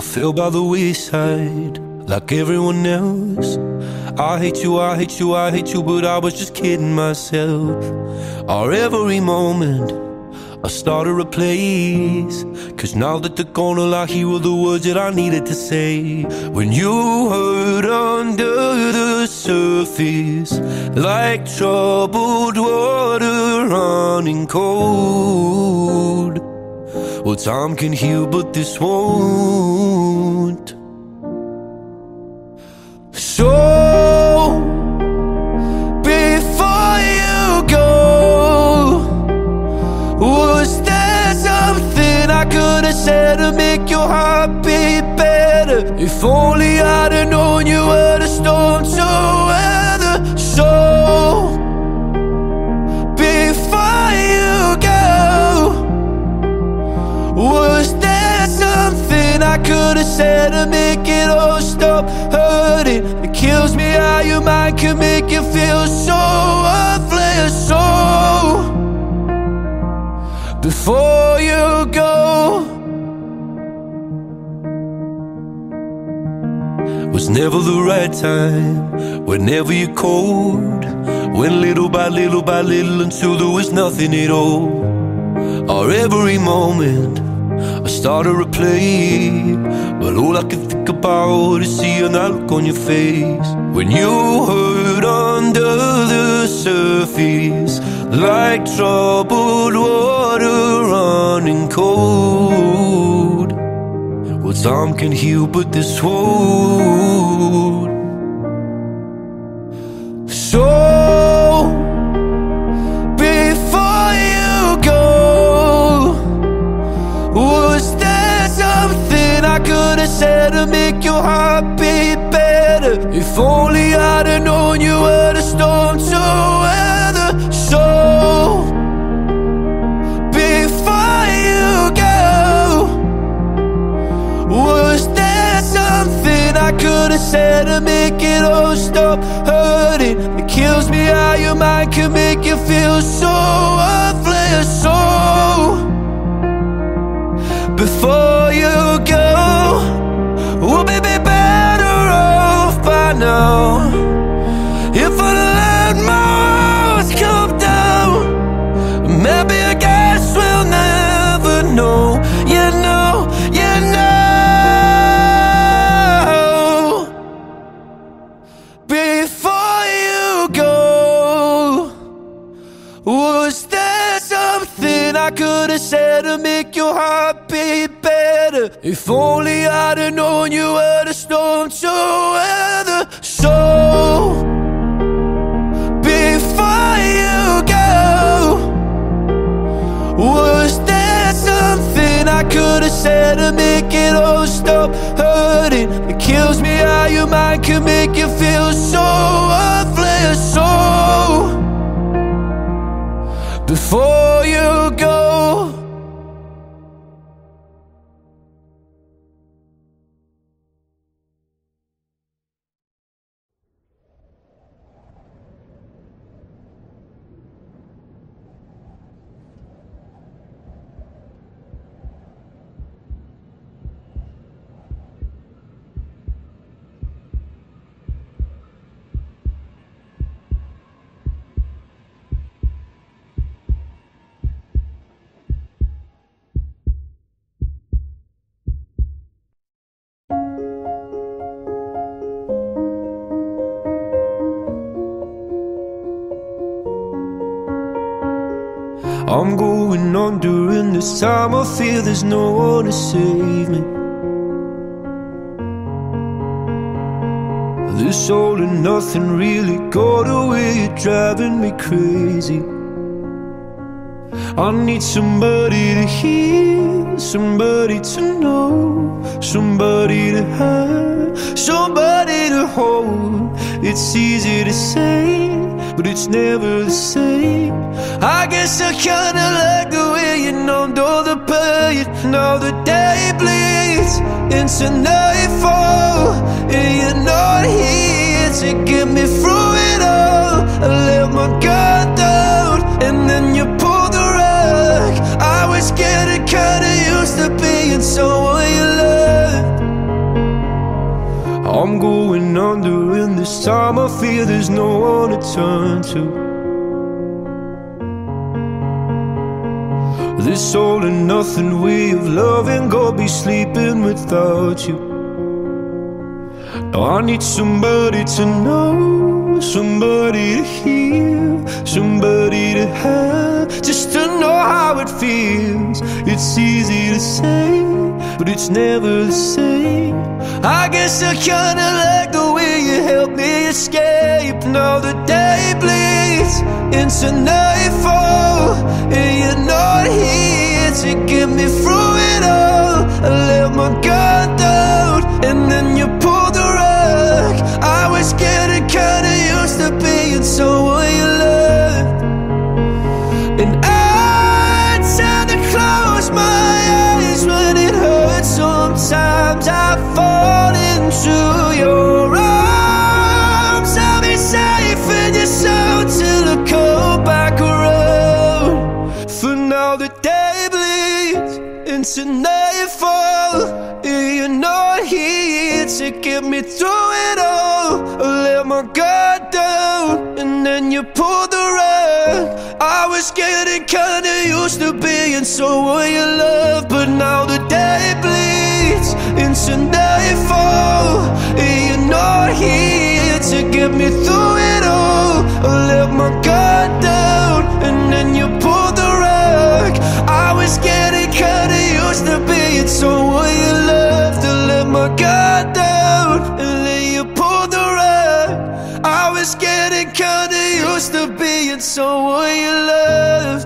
fell by the wayside like everyone else. I hate you, I hate you, I hate you, but I was just kidding myself. Our every moment I started a place, 'cause now that they're gone, all I hear were the words that I needed to say. When you hurt under the surface, like troubled water running cold. Well, time can heal, but this won't. So before you go, was there something I could have said to make your heart beat better? If only I'd have known you were the storm to weather. So before you go, was there something I could have said to make it all stop hurting? It kills me how your mind can make you feel so worthless. So before you go, was never the right time, whenever you're cold. Went little by little by little until there was nothing at all. Our every moment I started to play, but all I could think about is seeing that look on your face. When you hurt under the surface, like troubled water running cold. Well, time can heal, but this won't. So before you go, was there something I could have said to make your heart beat better? If only I'd have known you were the storm to weather. So before you go, was there something I could have said to make it all stop hurting? It kills me how your mind can make you feel so worthless. So before you go, we'll be better off by now. If I let my walls come down, maybe I guess we'll never know. You know, you know. Before you go, was there something I could have said to make your heart beat better? If only I'd have known you were the storm to weather. So before you go, was there something I could have said to make it all stop hurting? It kills me how your mind can make you feel so worthless. So before you go. I'm going under, and this time I feel there's no one to save me. This all and nothing really got away, you're driving me crazy. I need somebody to hear, somebody to know, somebody to have, somebody to hold. It's easy to say, but it's never the same. I guess I kinda like the way you numbed all the pain. Now the day bleeds into nightfall, and you're not here to get me through it all. I let my guard down, and then you pulled the rug. I was getting kinda used to being someone you loved. this time I feel there's no one to turn to. This all and nothing way of loving, go be sleeping without you. Now I need somebody to know, somebody to hear, somebody to have, just to know how it feels. It's easy to say, but it's never the same. I guess I kinda like the way you help me escape. Now the day bleeds into nightfall, and you're not here to get me through it all. I let my guard down, and then you pulled the rug. I was getting kinda used to being someone you loved, and I tend to close my eyes when it hurts. Sometimes I fall into your arms. I'll be safe in your soul till I come back around. For now the day bleeds into nightfall, and you're not here to get me through it all. I let my guard down, and then you pulled the rug. I was getting kinda used to being someone you love, but now the day bleeds into nightfall, and you're not here to get me through it all. I let my guard down, and then you pulled the rug. I was getting kinda used to being someone you loved. To let my guard down, and then you pulled the rug. I was getting kinda used to being someone you loved.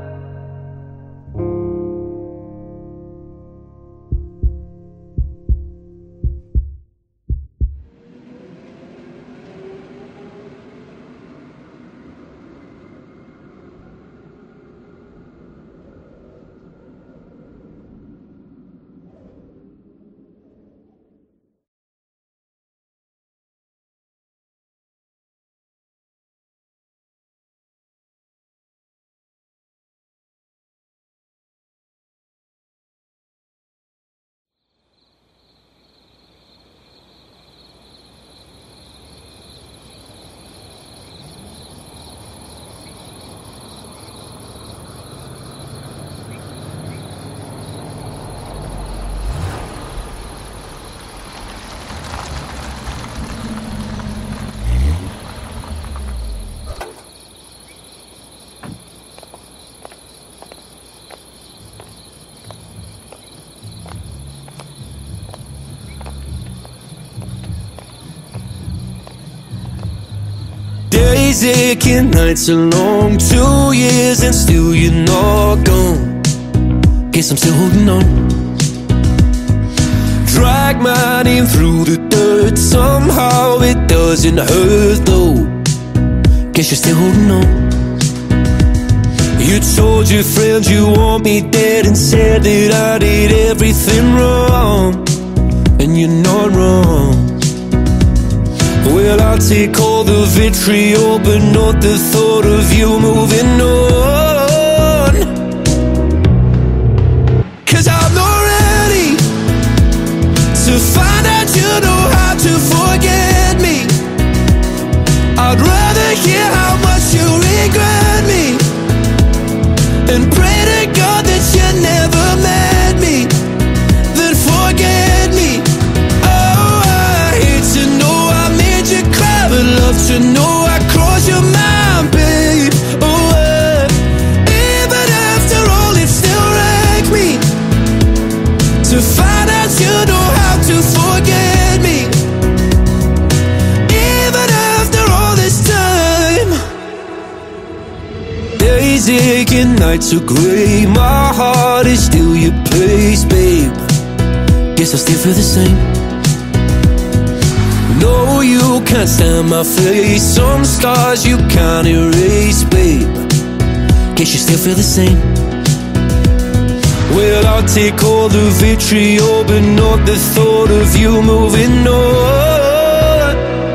Days aching, nights are long, 2 years and still you're not gone. Guess I'm still holding on. Drag my name through the dirt, somehow it doesn't hurt though. Guess you're still holding on. You told your friends you want me dead and said that I did everything wrong, and you're not wrong. Well, I'll take all the vitriol, but not the thought of you moving on. 'Cause I'm not ready to find out you know how to forget me. I'd rather hear how much you regret me, and pray to God that you never met me, then forget me. I'd love to know I crossed your mind, babe. Oh, even after all, it still wrecks me to find out you know how to forget me. Even after all this time, days aching, nights are grey, my heart is still your place, babe. Guess I still feel the same. No, you can't stand my face, some scars you can't erase, babe. Guess you still feel the same. Well, I'll take all the vitriol, but not the thought of you moving on.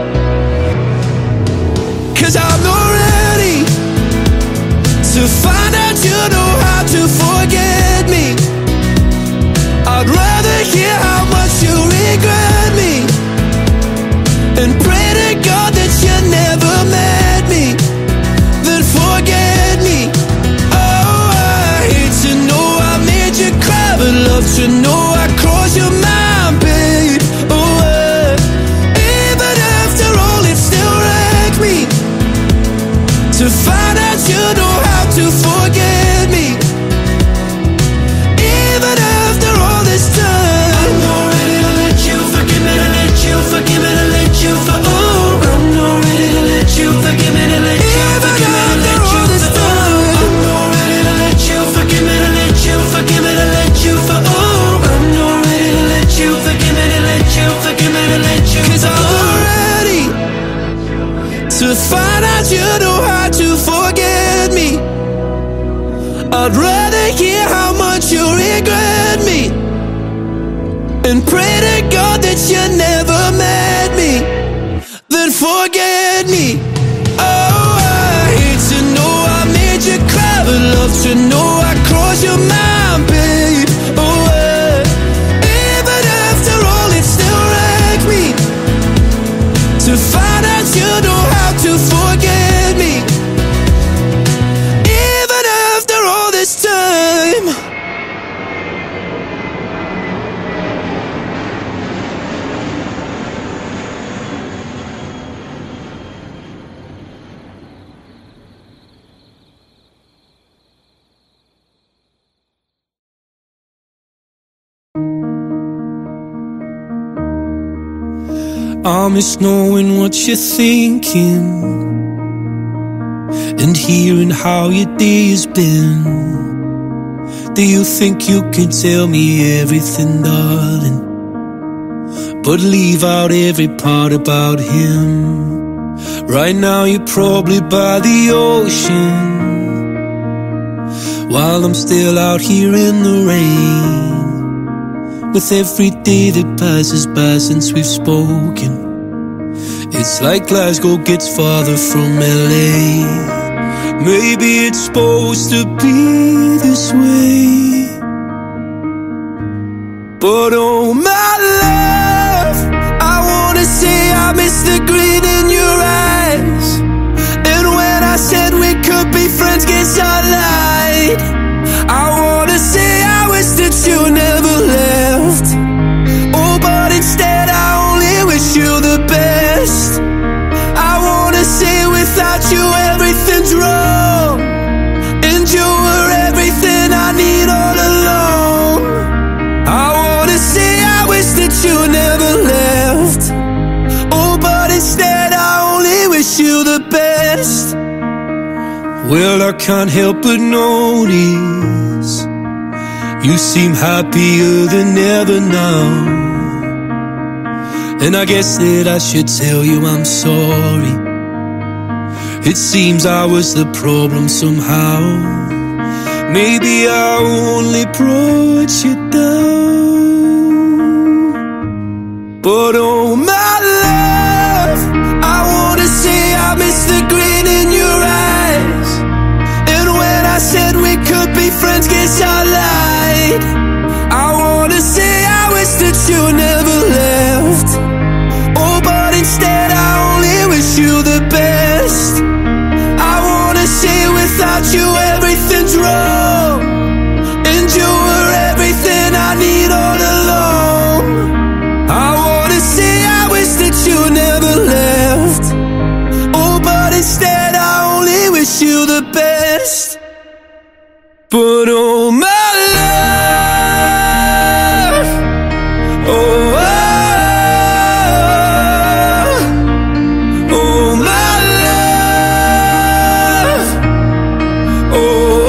'Cause I'm not ready to find out you know how to forget me. I'd rather hear how much you regret me, and pray to God love to know I cross your mind, babe. Oh, even after all, it still wrecks me to find out you know how to forget me. Even after all this time, I'm not ready to let you forgive me, to let you forgive me, to let you for. Oh, I'm not ready to let you forgive me, to let you forgive me, to let you for. I'm not ready to let you forgive me, to let you forgive me, to let you for. Oh, I'm not ready to let you forgive me, to let you forgive me, to let you. 'Cause I'm not ready to find out you know how to forget me. I'd rather hear how much you regret me and pray to God that you never met me than forget me. Oh, I hate to know I made you cry, but love to know I crossed your mind, babe. Oh, even after all, it still wrecks me to find out you know how to forget me. Even after all this time. I miss knowing what you're thinking and hearing how your day has been. Do you think you can tell me everything, darling, but leave out every part about him? Right now you're probably by the ocean, while I'm still out here in the rain. With every day that passes by since we've spoken, it's like Glasgow gets farther from LA. Maybe it's supposed to be this way, but oh my love, I wanna say I miss the grin in your eyes. And when I said we could be friends, guess I lied. I wanna say I wish that you never left. Oh, but instead I only wish you the best. I wanna say without you everything's wrong, and you were everything I need all along. I wanna say I wish that you never left. Oh, but instead I only wish you the best. Well, I can't help but notice you seem happier than ever now, and I guess that I should tell you I'm sorry. It seems I was the problem somehow. Maybe I only brought you down, but oh my love, I wanna say I miss the grin in your eyes. And when I said we could be friends, guess I lied. I wanna say I wish that you never left. Oh, but instead I only wish you the best. I wanna say without you everything's wrong, and you were everything I need all along. I wanna say I wish that you never left. Oh, but instead I only wish you the best. But oh my love, oh, oh my love, oh,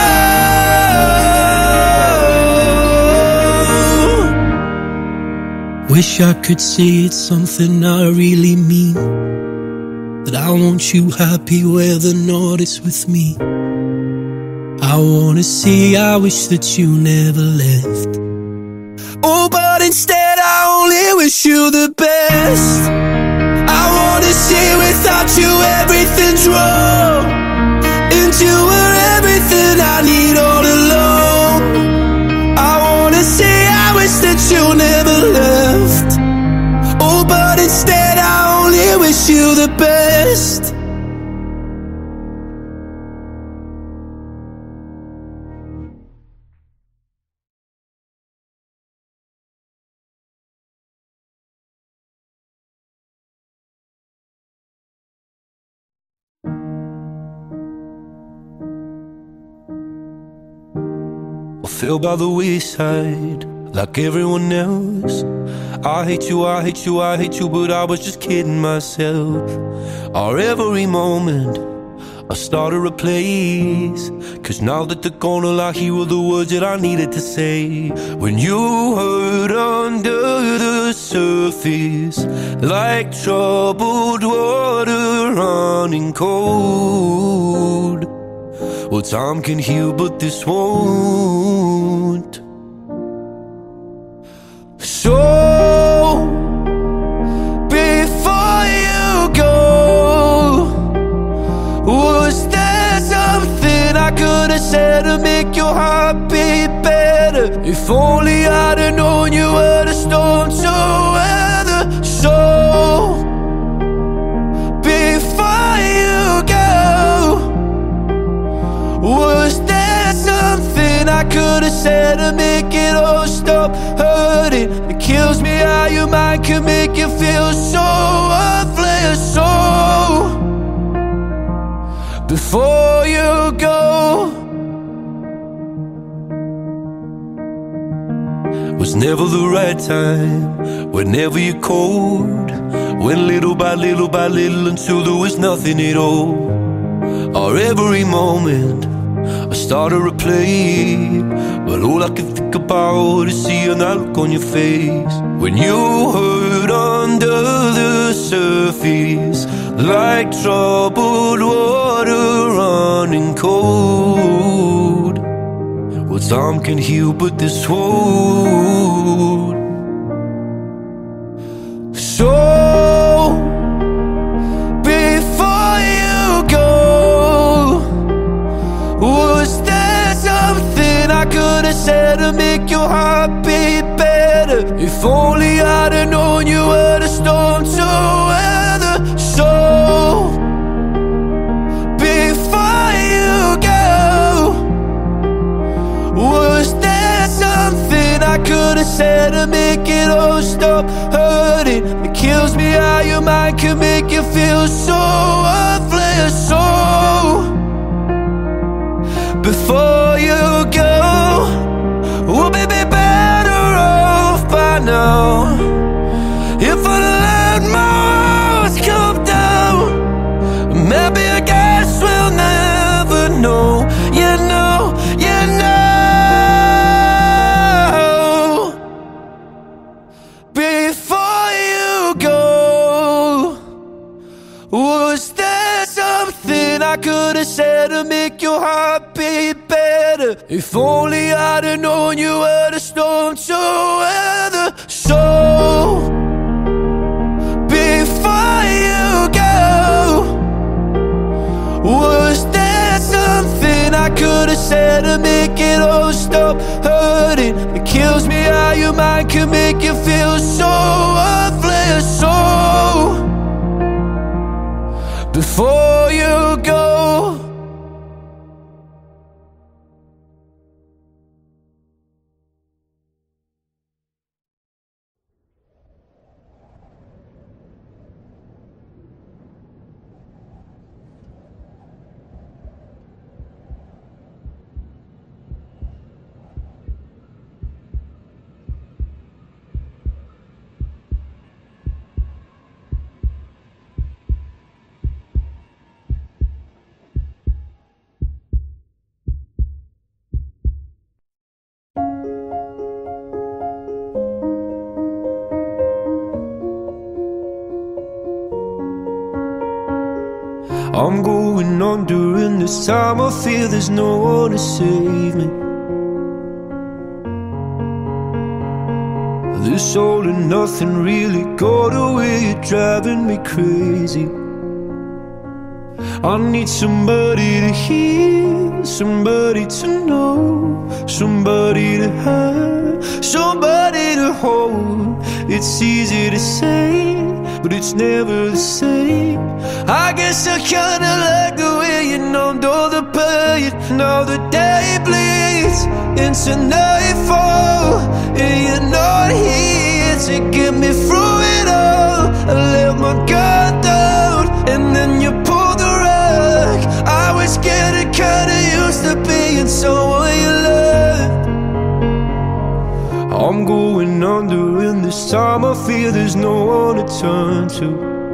wish I could say it's something I really mean, that I want you happy whether or not it's with me. I wanna say I wish that you never left. Oh, but instead I only wish you the best. I wanna say without you everything's wrong, and you were everything I need all along. I wanna say I wish that you never left. Oh, but instead I only wish you the best. fell by the wayside like everyone else. I hate you, I hate you, I hate you, but I was just kidding myself. Our every moment I started a place, 'cause now that they're gone, all I hear were the words that I needed to say. When you hurt under the surface, like troubled water running cold. Well, time can heal, but this won't. So before you go, was there something I could have said to make your heart beat better? If only I'd have known you were the storm to weather. So before you go, was there something I could have said to make it all stop hurting? It kills me how your mind can make you feel so worthless. So before you go, was never the right time, whenever you're cold. Went little by little by little until there was nothing at all. Our every moment I started to play, but all I can think about is seeing that look on your face. When you hurt under the surface, like troubled water running cold. Well, time can heal, but this won't. So before you go, was there something I could have said to make your heart beat better? If only I'd have known you were the storm to weather. So before you go, was there something I could have said to make it all stop hurting? It kills me how your mind can make you feel so worthless. So before you go, we'll be better off by now. If I let my walls come down, maybe I guess we'll never know. You know, you know. Before you go, was there something I could have said to make your heart beat better? If only I'd have known you were the storm to weather. So before you go, was there something I could have said to make it all stop hurting? It kills me how your mind can make you feel so worthless. So before you go. I'm going under, and this time I fear there's no one to save me. This all and nothing really got away, you're driving me crazy. I need somebody to hear, somebody to know, somebody to have, somebody to hold. It's easy to say, but it's never the same. I guess I kinda like the way you numbed all the pain. Now the day bleeds into nightfall, and you're not here to get me through it all. I let my guard down, and then you pulled the rug. I was getting kinda used to being someone you loved. I'm going under, and this time I fear there's no one to turn to.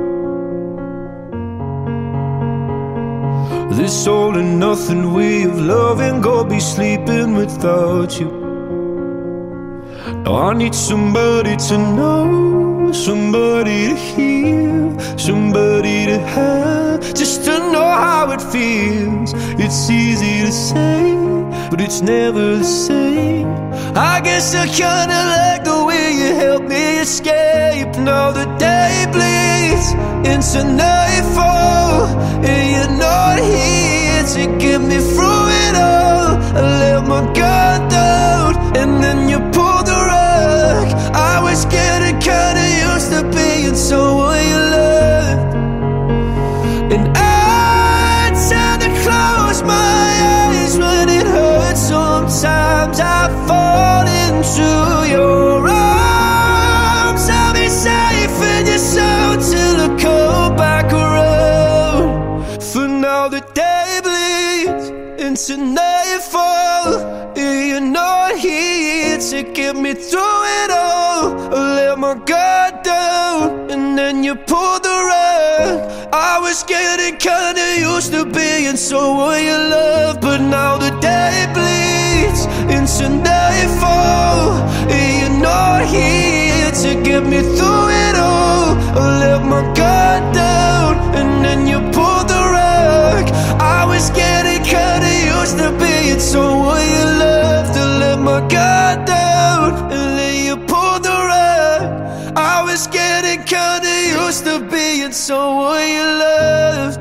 This all and nothing way of loving, go be sleeping without you. Now I need somebody to know, somebody to hear, somebody to have, just to know how it feels. It's easy to say, but it's never the same. I guess I kinda like the way you help me escape. Now the day bleeds into nightfall, and you're not here to get me through it all. I let my guard down, and then you pulled the rug. I was getting kinda used to being someone you loved, and I tend to close my eyes when it hurts. Sometimes I fall into your arms. I'll be safe in your soul till I come back around. For now the day bleeds into nightfall, and you're not here to get me through it all. I let my guard down, and then you pulled the rug. I was getting kinda used to being someone you love, but now the day bleeds into nightfall, and you're not here to get me through it all. I let my guard down, and then you pulled the rug. I was getting kinda used to being someone you loved. To let my guard down, and then you pulled the rug. I was getting kinda used to being someone you loved.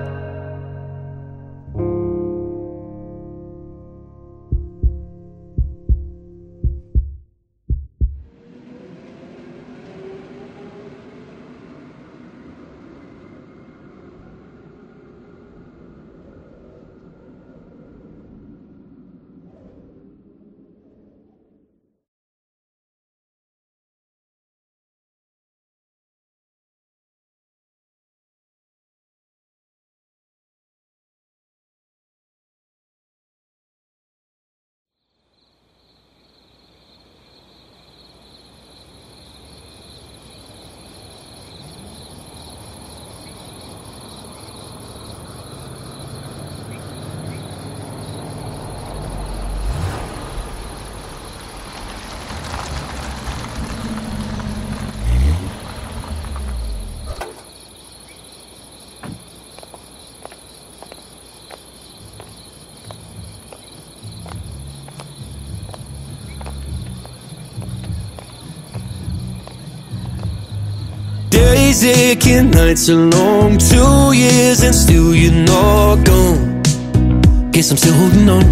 Days aching, nights are long, 2 years and still you're not gone. Guess I'm still holding on.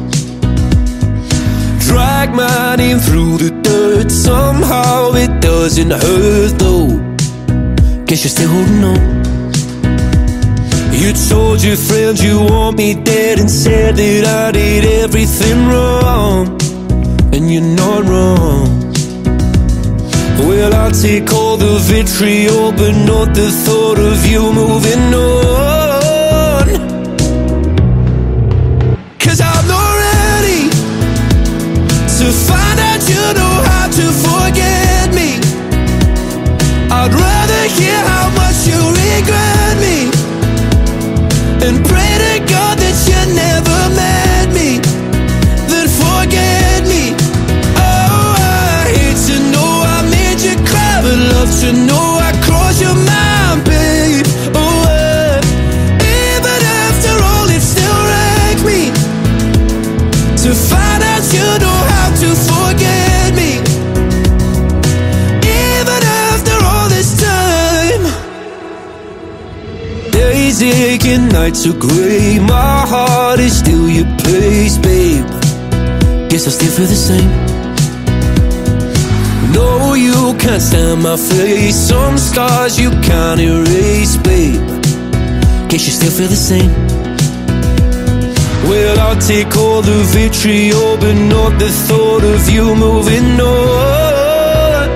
Drag my name through the dirt, somehow it doesn't hurt though. Guess you're still holding on. You told your friends you want me dead, and said that I did everything wrong, and you're not wrong. Well, I'll take all the vitriol, but not the thought of you moving on. 'Cause I'm not ready to find out you know how to forget me. I'd rather hear how much you regret me, and pray to God that you never met me, then forget me. But love to know I crossed your mind, babe. Oh, even after all, it still wrecks me to find out you know how to forget me. Even after all this time, days aching, nights are grey, my heart is still your place, babe. Guess I still feel the same. No, you can't stand my face, some scars you can't erase, babe. Guess you still feel the same. Well, I'll take all the vitriol, but not the thought of you moving on.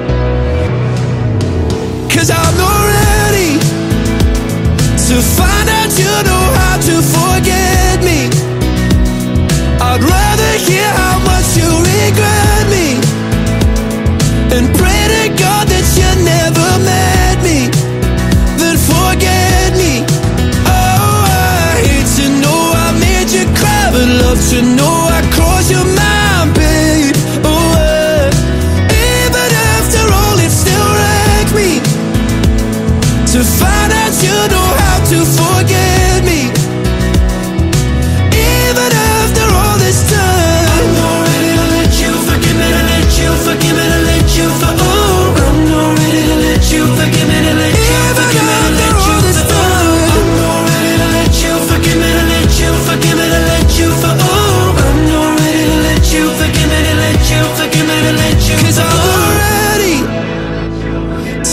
'Cause I'm not ready to find out you know how to forget me. I'd rather hear how much you regret me,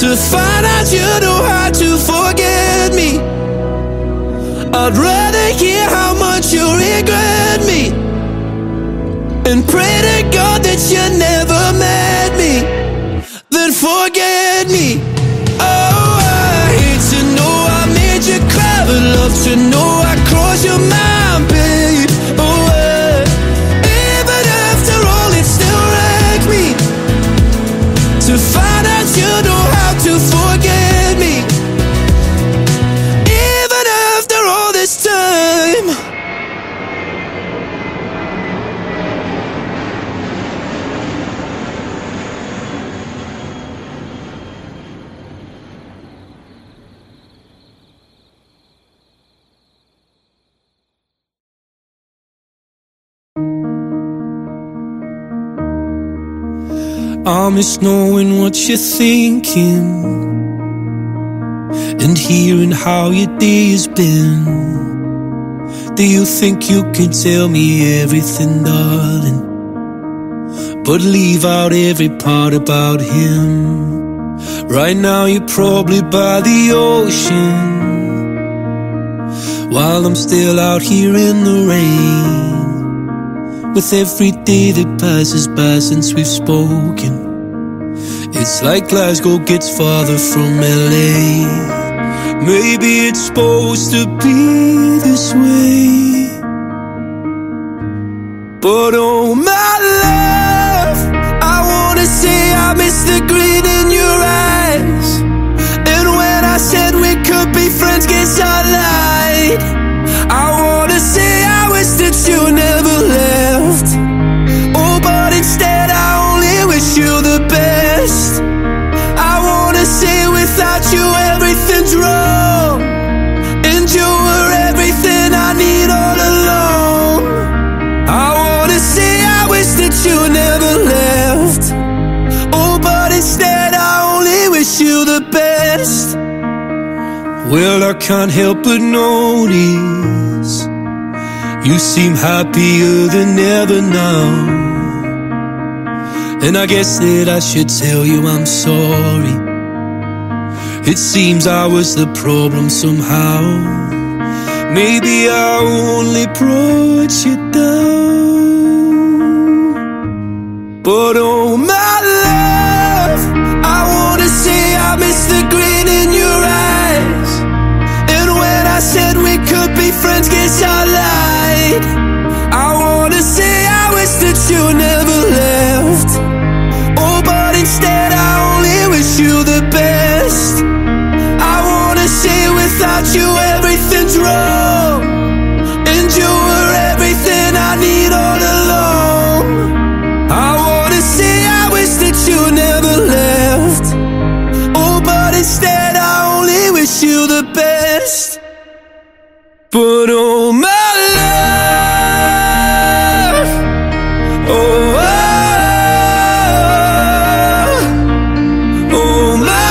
to find out you know how to forget me. I'd rather hear how much you regret me, and pray to God that you never met me, then forget me. Oh, I hate to know I made you cry, but love to know I crossed your mind, babe. Oh, even after all it still wrecks me to find out you know how to forget me, even after all this time. I miss knowing what you're thinking and hearing how your day has been. Do you think you can tell me everything, darling, but leave out every part about him? Right now you're probably by the ocean, while I'm still out here in the rain. With every day that passes by since we've spoken, it's like Glasgow gets farther from LA. Maybe it's supposed to be this way, but oh my love, I wanna say I miss the grin in your eyes. And when I said we could be friends, guess I lied. I wanna say I wish that you never left. Oh, but instead I only wish you the best. I wanna say without you everything's wrong, and you were everything I need all along. I wanna say I wish that you never left. Oh, but instead I only wish you the best. Well, I can't help but notice you seem happier than ever now, and I guess that I should tell you I'm sorry. It seems I was the problem somehow. Maybe I only brought you down, but oh my love, I wanna say I miss the grin in your eyes. And when I said we could be friends, guess I lied. I wanna say I wish that you never left. Oh, but instead I only wish you the best. I wanna say without you everything's wrong, and you were everything I need all along. I wanna say I wish that you never left. Oh, but instead I only wish you the best. But oh my love, oh, oh my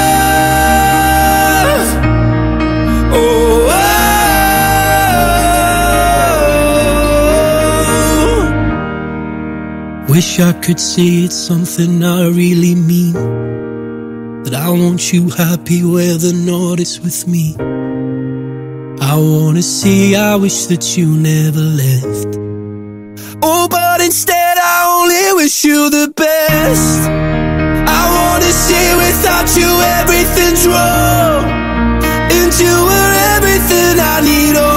love, oh, wish I could say it's something I really mean, that I want you happy whether or not it's with me. I wanna say I wish that you never left. Oh, but instead I only wish you the best. I wanna say without you everything's wrong, and you were everything I need.